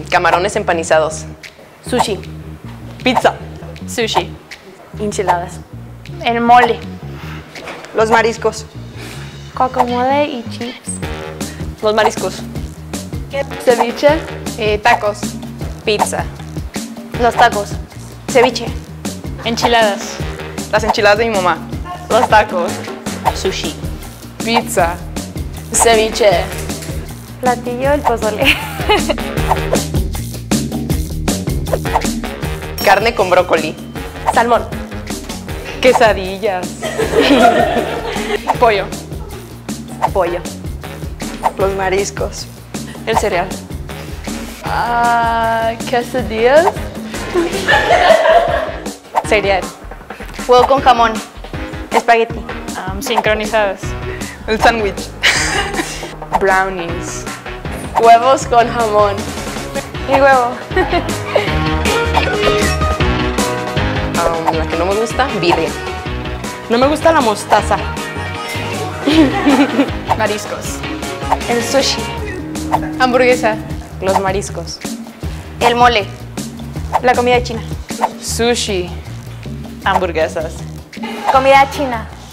Camarones empanizados. Sushi. Pizza. Sushi. Enchiladas. El mole. Los mariscos. Guacamole y chips. Los mariscos. Ceviche. Tacos. Pizza. Los tacos. Ceviche. Enchiladas. Las enchiladas de mi mamá. Los tacos. Sushi. Pizza. Ceviche. Platillo, el pozole. Carne con brócoli. Salmón. Quesadillas. Pollo. Pollo. Los mariscos. El cereal. Quesadillas. Cereal. Huevo con jamón. Espagueti. Sincronizadas. El sándwich. Brownies. Huevos con jamón. Y huevo. La que no me gusta, birria. No me gusta la mostaza. Mariscos. El sushi. Hamburguesa. Los mariscos. El mole. La comida china. Sushi. Hamburguesas. Comida china.